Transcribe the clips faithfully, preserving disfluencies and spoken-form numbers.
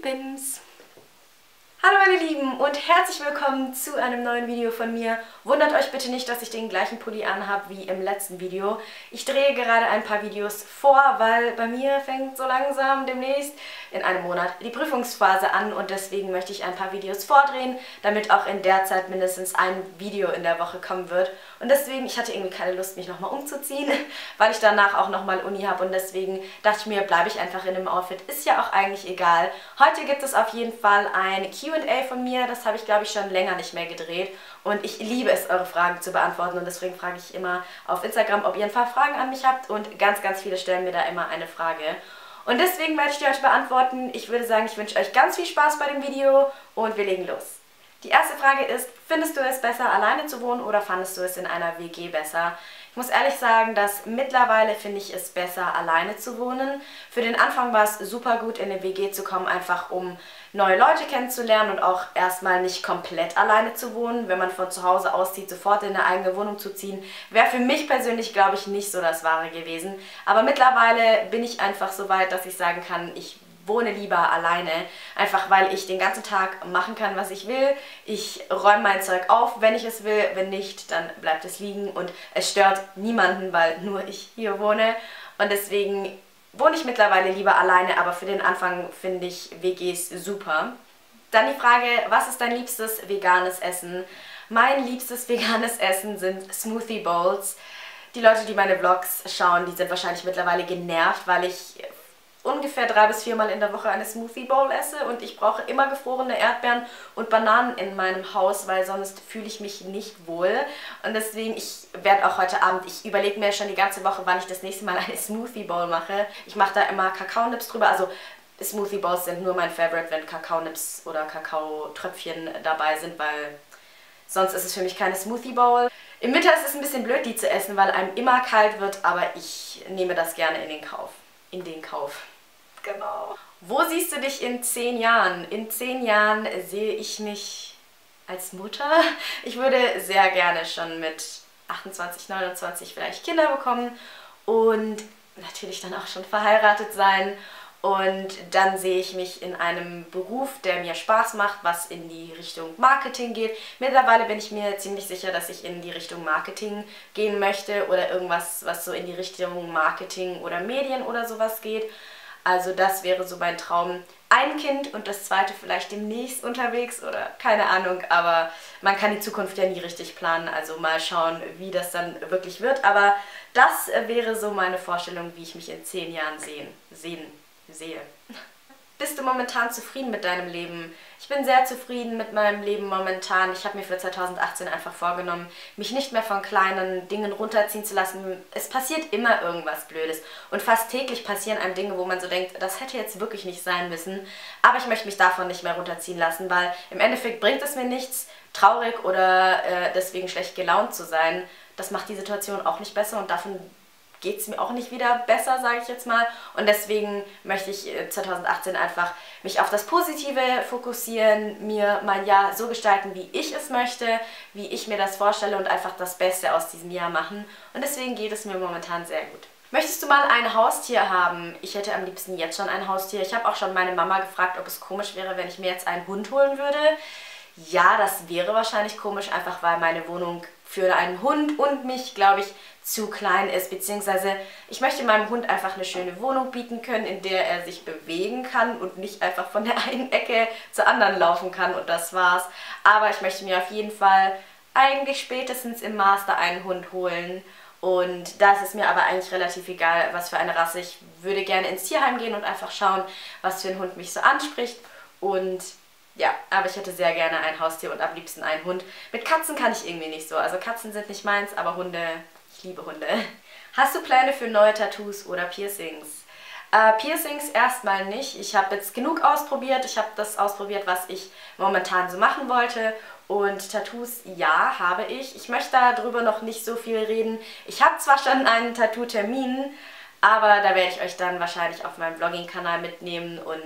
Pims! Hallo meine Lieben und herzlich willkommen zu einem neuen Video von mir. Wundert euch bitte nicht, dass ich den gleichen Pulli anhabe wie im letzten Video. Ich drehe gerade ein paar Videos vor, weil bei mir fängt so langsam demnächst in einem Monat die Prüfungsphase an und deswegen möchte ich ein paar Videos vordrehen, damit auch in der Zeit mindestens ein Video in der Woche kommen wird. Und deswegen, ich hatte irgendwie keine Lust, mich nochmal umzuziehen, weil ich danach auch nochmal Uni habe und deswegen dachte ich mir, bleibe ich einfach in dem Outfit. Ist ja auch eigentlich egal. Heute gibt es auf jeden Fall ein Q und A von mir, das habe ich glaube ich schon länger nicht mehr gedreht und ich liebe es, eure Fragen zu beantworten und deswegen frage ich immer auf Instagram, ob ihr ein paar Fragen an mich habt und ganz, ganz viele stellen mir da immer eine Frage. Und deswegen werde ich die heute beantworten. Ich würde sagen, ich wünsche euch ganz viel Spaß bei dem Video und wir legen los. Die erste Frage ist, findest du es besser, alleine zu wohnen oder fandest du es in einer W G besser? Ich muss ehrlich sagen, dass mittlerweile finde ich es besser, alleine zu wohnen. Für den Anfang war es super gut, in eine W G zu kommen, einfach um neue Leute kennenzulernen und auch erstmal nicht komplett alleine zu wohnen. Wenn man von zu Hause auszieht, sofort in eine eigene Wohnung zu ziehen, wäre für mich persönlich, glaube ich, nicht so das Wahre gewesen. Aber mittlerweile bin ich einfach so weit, dass ich sagen kann, ich wohne lieber alleine, einfach weil ich den ganzen Tag machen kann, was ich will. Ich räume mein Zeug auf, wenn ich es will, wenn nicht, dann bleibt es liegen und es stört niemanden, weil nur ich hier wohne und deswegen wohne ich mittlerweile lieber alleine, aber für den Anfang finde ich W Gs super. Dann die Frage, was ist dein liebstes veganes Essen? Mein liebstes veganes Essen sind Smoothie Bowls. Die Leute, die meine Vlogs schauen, die sind wahrscheinlich mittlerweile genervt, weil ich ungefähr drei bis viermal in der Woche eine Smoothie Bowl esse und ich brauche immer gefrorene Erdbeeren und Bananen in meinem Haus, weil sonst fühle ich mich nicht wohl. Und deswegen, ich werde auch heute Abend, ich überlege mir schon die ganze Woche, wann ich das nächste Mal eine Smoothie Bowl mache. Ich mache da immer Kakaonips drüber, also Smoothie Bowls sind nur mein Favorite, wenn Kakaonips oder Kakaotröpfchen dabei sind, weil sonst ist es für mich keine Smoothie Bowl. Im Winter ist es ein bisschen blöd, die zu essen, weil einem immer kalt wird, aber ich nehme das gerne in den Kauf. In den Kauf. Genau. Wo siehst du dich in zehn Jahren? In zehn Jahren sehe ich mich als Mutter. Ich würde sehr gerne schon mit achtundzwanzig, neunundzwanzig vielleicht Kinder bekommen und natürlich dann auch schon verheiratet sein. Und dann sehe ich mich in einem Beruf, der mir Spaß macht, was in die Richtung Marketing geht. Mittlerweile bin ich mir ziemlich sicher, dass ich in die Richtung Marketing gehen möchte oder irgendwas, was so in die Richtung Marketing oder Medien oder sowas geht. Also das wäre so mein Traum. Ein Kind und das zweite vielleicht demnächst unterwegs oder keine Ahnung, aber man kann die Zukunft ja nie richtig planen, also mal schauen, wie das dann wirklich wird. Aber das wäre so meine Vorstellung, wie ich mich in zehn Jahren sehen, sehen, sehe. Bist du momentan zufrieden mit deinem Leben? Ich bin sehr zufrieden mit meinem Leben momentan. Ich habe mir für zweitausendachtzehn einfach vorgenommen, mich nicht mehr von kleinen Dingen runterziehen zu lassen. Es passiert immer irgendwas Blödes und fast täglich passieren einem Dinge, wo man so denkt, das hätte jetzt wirklich nicht sein müssen. Aber ich möchte mich davon nicht mehr runterziehen lassen, weil im Endeffekt bringt es mir nichts, traurig oder äh, deswegen schlecht gelaunt zu sein. Das macht die Situation auch nicht besser und davon geht es mir auch nicht wieder besser, sage ich jetzt mal. Und deswegen möchte ich zweitausendachtzehn einfach mich auf das Positive fokussieren, mir mein Jahr so gestalten, wie ich es möchte, wie ich mir das vorstelle und einfach das Beste aus diesem Jahr machen. Und deswegen geht es mir momentan sehr gut. Möchtest du mal ein Haustier haben? Ich hätte am liebsten jetzt schon ein Haustier. Ich habe auch schon meine Mama gefragt, ob es komisch wäre, wenn ich mir jetzt einen Hund holen würde. Ja, das wäre wahrscheinlich komisch, einfach weil meine Wohnung für einen Hund und mich, glaube ich, zu klein ist, beziehungsweise ich möchte meinem Hund einfach eine schöne Wohnung bieten können, in der er sich bewegen kann und nicht einfach von der einen Ecke zur anderen laufen kann und das war's. Aber ich möchte mir auf jeden Fall eigentlich spätestens im Master einen Hund holen und da ist es mir aber eigentlich relativ egal, was für eine Rasse. Ich würde gerne ins Tierheim gehen und einfach schauen, was für ein Hund mich so anspricht und ja, aber ich hätte sehr gerne ein Haustier und am liebsten einen Hund. Mit Katzen kann ich irgendwie nicht so. Also Katzen sind nicht meins, aber Hunde, ich liebe Hunde. Hast du Pläne für neue Tattoos oder Piercings? Äh, Piercings erstmal nicht. Ich habe jetzt genug ausprobiert. Ich habe das ausprobiert, was ich momentan so machen wollte. Und Tattoos, ja, habe ich. Ich möchte darüber noch nicht so viel reden. Ich habe zwar schon einen Tattoo-Termin, aber da werde ich euch dann wahrscheinlich auf meinem Vlogging-Kanal mitnehmen und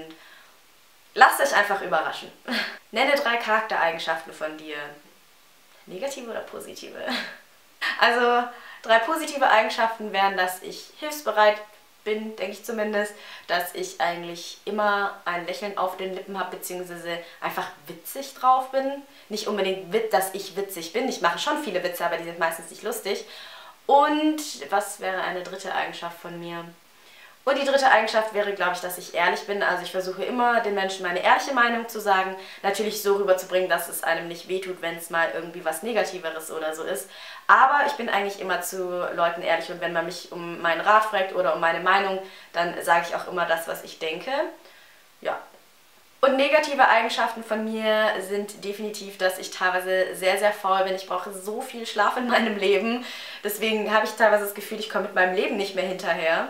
lasst euch einfach überraschen. Nenne drei Charaktereigenschaften von dir. Negative oder positive? Also, drei positive Eigenschaften wären, dass ich hilfsbereit bin, denke ich zumindest, dass ich eigentlich immer ein Lächeln auf den Lippen habe, beziehungsweise einfach witzig drauf bin. Nicht unbedingt, dass ich witzig bin. Ich mache schon viele Witze, aber die sind meistens nicht lustig. Und was wäre eine dritte Eigenschaft von mir? Und die dritte Eigenschaft wäre, glaube ich, dass ich ehrlich bin. Also ich versuche immer, den Menschen meine ehrliche Meinung zu sagen. Natürlich so rüberzubringen, dass es einem nicht wehtut, wenn es mal irgendwie was Negativeres oder so ist. Aber ich bin eigentlich immer zu Leuten ehrlich. Und wenn man mich um meinen Rat fragt oder um meine Meinung, dann sage ich auch immer das, was ich denke. Ja. Und negative Eigenschaften von mir sind definitiv, dass ich teilweise sehr, sehr faul bin. Ich brauche so viel Schlaf in meinem Leben. Deswegen habe ich teilweise das Gefühl, ich komme mit meinem Leben nicht mehr hinterher.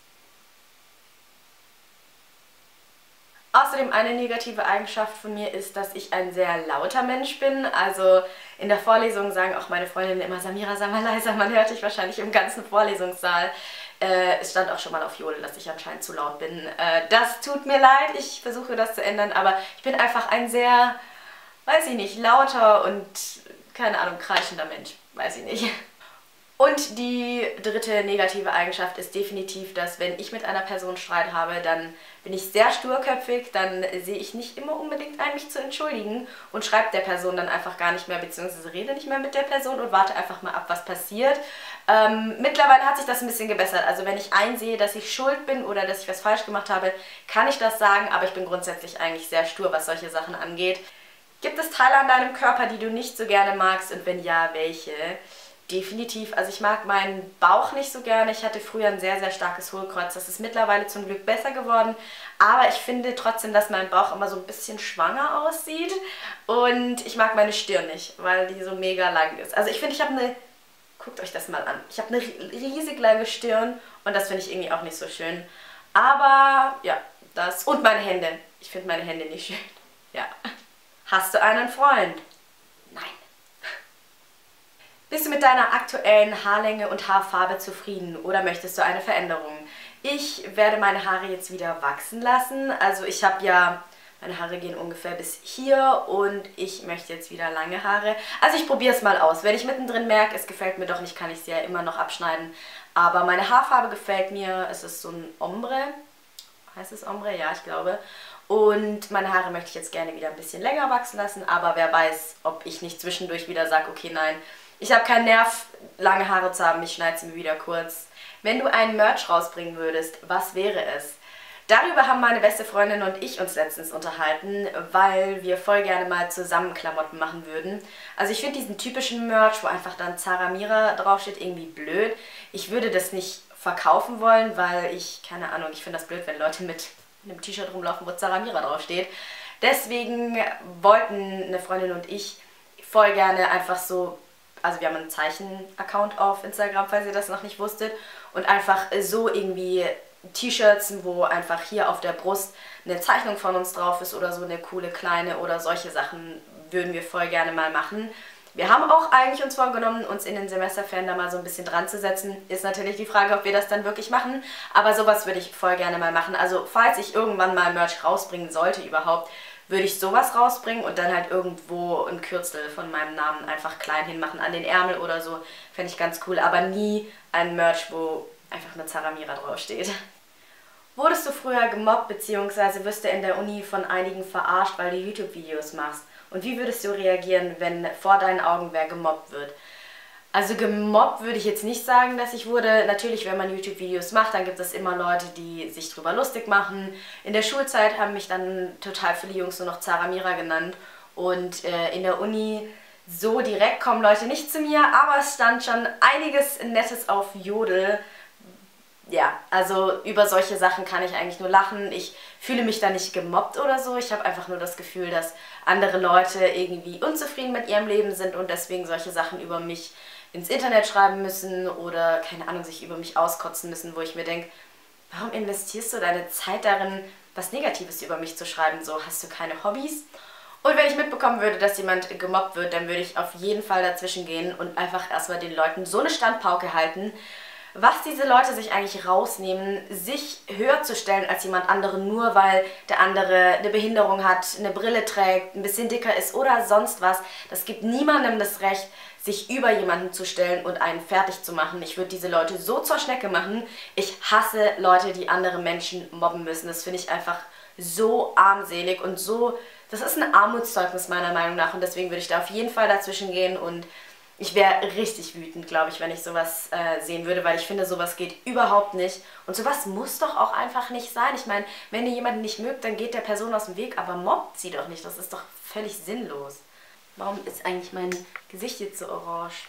Außerdem eine negative Eigenschaft von mir ist, dass ich ein sehr lauter Mensch bin. Also in der Vorlesung sagen auch meine Freundinnen immer, Samira, sei mal leiser, man hört dich wahrscheinlich im ganzen Vorlesungssaal. Äh, es stand auch schon mal auf Jodel, dass ich anscheinend zu laut bin. Äh, das tut mir leid, ich versuche das zu ändern, aber ich bin einfach ein sehr, weiß ich nicht, lauter und, keine Ahnung, kreischender Mensch, weiß ich nicht. Und die dritte negative Eigenschaft ist definitiv, dass wenn ich mit einer Person Streit habe, dann bin ich sehr sturköpfig, dann sehe ich nicht immer unbedingt ein, mich zu entschuldigen und schreibe der Person dann einfach gar nicht mehr, beziehungsweise rede nicht mehr mit der Person und warte einfach mal ab, was passiert. Ähm, mittlerweile hat sich das ein bisschen gebessert, also wenn ich einsehe, dass ich schuld bin oder dass ich was falsch gemacht habe, kann ich das sagen, aber ich bin grundsätzlich eigentlich sehr stur, was solche Sachen angeht. Gibt es Teile an deinem Körper, die du nicht so gerne magst und wenn ja, welche? Definitiv. Also ich mag meinen Bauch nicht so gerne. Ich hatte früher ein sehr, sehr starkes Hohlkreuz. Das ist mittlerweile zum Glück besser geworden. Aber ich finde trotzdem, dass mein Bauch immer so ein bisschen schwanger aussieht. Und ich mag meine Stirn nicht, weil die so mega lang ist. Also ich finde, ich habe eine... Guckt euch das mal an. Ich habe eine riesig lange Stirn und das finde ich irgendwie auch nicht so schön. Aber ja, das... Und meine Hände. Ich finde meine Hände nicht schön. Ja. Hast du einen Freund? Nein. Bist du mit deiner aktuellen Haarlänge und Haarfarbe zufrieden oder möchtest du eine Veränderung? Ich werde meine Haare jetzt wieder wachsen lassen. Also ich habe ja, meine Haare gehen ungefähr bis hier und ich möchte jetzt wieder lange Haare. Also ich probiere es mal aus. Wenn ich mittendrin merke, es gefällt mir doch nicht, kann ich sie ja immer noch abschneiden. Aber meine Haarfarbe gefällt mir. Es ist so ein Ombre. Heißt es Ombre? Ja, ich glaube. Und meine Haare möchte ich jetzt gerne wieder ein bisschen länger wachsen lassen. Aber wer weiß, ob ich nicht zwischendurch wieder sage, okay, nein. Ich habe keinen Nerv, lange Haare zu haben, ich schneide sie mir wieder kurz. Wenn du einen Merch rausbringen würdest, was wäre es? Darüber haben meine beste Freundin und ich uns letztens unterhalten, weil wir voll gerne mal zusammen Klamotten machen würden. Also ich finde diesen typischen Merch, wo einfach dann Zara Mira draufsteht, irgendwie blöd. Ich würde das nicht verkaufen wollen, weil ich, keine Ahnung, ich finde das blöd, wenn Leute mit einem T-Shirt rumlaufen, wo Zara Mira draufsteht. Deswegen wollten eine Freundin und ich voll gerne einfach so... Also wir haben einen Zeichen-Account auf Instagram, falls ihr das noch nicht wusstet. Und einfach so irgendwie T-Shirts, wo einfach hier auf der Brust eine Zeichnung von uns drauf ist oder so eine coole kleine oder solche Sachen würden wir voll gerne mal machen. Wir haben auch eigentlich uns vorgenommen, uns in den Semesterferien da mal so ein bisschen dran zu setzen. Ist natürlich die Frage, ob wir das dann wirklich machen. Aber sowas würde ich voll gerne mal machen. Also falls ich irgendwann mal Merch rausbringen sollte überhaupt, würde ich sowas rausbringen und dann halt irgendwo ein Kürzel von meinem Namen einfach klein hinmachen an den Ärmel oder so. Fände ich ganz cool, aber nie ein Merch, wo einfach eine Zara Mira draufsteht. Wurdest du früher gemobbt bzw. wirst du in der Uni von einigen verarscht, weil du YouTube-Videos machst? Und wie würdest du reagieren, wenn vor deinen Augen wer gemobbt wird? Also gemobbt würde ich jetzt nicht sagen, dass ich wurde. Natürlich, wenn man YouTube-Videos macht, dann gibt es immer Leute, die sich drüber lustig machen. In der Schulzeit haben mich dann total viele Jungs nur noch Zara Mira genannt. Und äh, in der Uni so direkt kommen Leute nicht zu mir, aber es stand schon einiges Nettes auf Jodel. Ja, also über solche Sachen kann ich eigentlich nur lachen. Ich fühle mich da nicht gemobbt oder so. Ich habe einfach nur das Gefühl, dass andere Leute irgendwie unzufrieden mit ihrem Leben sind und deswegen solche Sachen über mich ins Internet schreiben müssen oder, keine Ahnung, sich über mich auskotzen müssen, wo ich mir denke, warum investierst du deine Zeit darin, was Negatives über mich zu schreiben? So, hast du keine Hobbys? Und wenn ich mitbekommen würde, dass jemand gemobbt wird, dann würde ich auf jeden Fall dazwischen gehen und einfach erstmal den Leuten so eine Standpauke halten, was diese Leute sich eigentlich rausnehmen, sich höher zu stellen als jemand anderen, nur weil der andere eine Behinderung hat, eine Brille trägt, ein bisschen dicker ist oder sonst was. Das gibt niemandem das Recht, sich über jemanden zu stellen und einen fertig zu machen. Ich würde diese Leute so zur Schnecke machen. Ich hasse Leute, die andere Menschen mobben müssen. Das finde ich einfach so armselig und so, das ist ein Armutszeugnis meiner Meinung nach und deswegen würde ich da auf jeden Fall dazwischen gehen und ich wäre richtig wütend, glaube ich, wenn ich sowas äh, sehen würde, weil ich finde, sowas geht überhaupt nicht. Und sowas muss doch auch einfach nicht sein. Ich meine, wenn ihr jemanden nicht mögt, dann geht der Person aus dem Weg, aber mobbt sie doch nicht. Das ist doch völlig sinnlos. Warum ist eigentlich mein Gesicht jetzt so orange?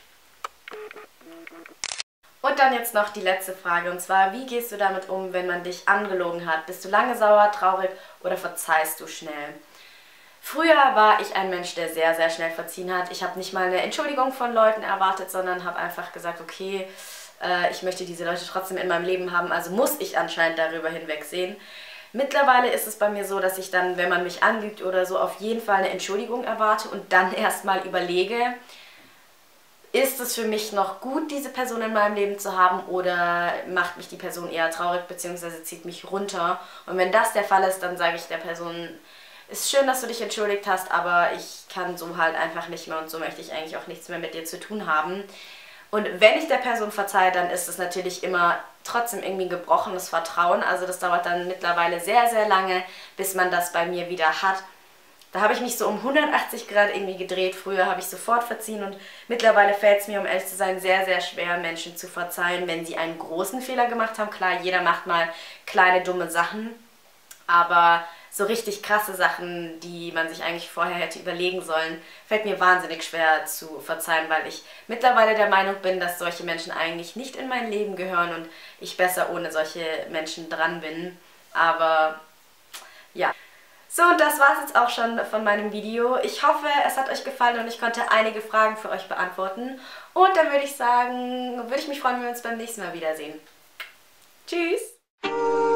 Und dann jetzt noch die letzte Frage, und zwar, wie gehst du damit um, wenn man dich angelogen hat? Bist du lange sauer, traurig oder verzeihst du schnell? Früher war ich ein Mensch, der sehr, sehr schnell verziehen hat. Ich habe nicht mal eine Entschuldigung von Leuten erwartet, sondern habe einfach gesagt, okay, äh, ich möchte diese Leute trotzdem in meinem Leben haben, also muss ich anscheinend darüber hinwegsehen. Mittlerweile ist es bei mir so, dass ich dann, wenn man mich anlügt oder so, auf jeden Fall eine Entschuldigung erwarte und dann erstmal überlege, ist es für mich noch gut, diese Person in meinem Leben zu haben oder macht mich die Person eher traurig bzw. zieht mich runter? Und wenn das der Fall ist, dann sage ich der Person, ist schön, dass du dich entschuldigt hast, aber ich kann so halt einfach nicht mehr und so möchte ich eigentlich auch nichts mehr mit dir zu tun haben. Und wenn ich der Person verzeihe, dann ist es natürlich immer trotzdem irgendwie ein gebrochenes Vertrauen. Also das dauert dann mittlerweile sehr, sehr lange, bis man das bei mir wieder hat. Da habe ich mich so um hundertachtzig Grad irgendwie gedreht. Früher habe ich sofort verziehen und mittlerweile fällt es mir, um ehrlich zu sein, sehr, sehr schwer, Menschen zu verzeihen, wenn sie einen großen Fehler gemacht haben. Klar, jeder macht mal kleine, dumme Sachen, aber so richtig krasse Sachen, die man sich eigentlich vorher hätte überlegen sollen, fällt mir wahnsinnig schwer zu verzeihen, weil ich mittlerweile der Meinung bin, dass solche Menschen eigentlich nicht in mein Leben gehören und ich besser ohne solche Menschen dran bin. Aber ja. So, und das war es jetzt auch schon von meinem Video. Ich hoffe, es hat euch gefallen und ich konnte einige Fragen für euch beantworten. Und dann würde ich sagen, würde ich mich freuen, wenn wir uns beim nächsten Mal wiedersehen. Tschüss!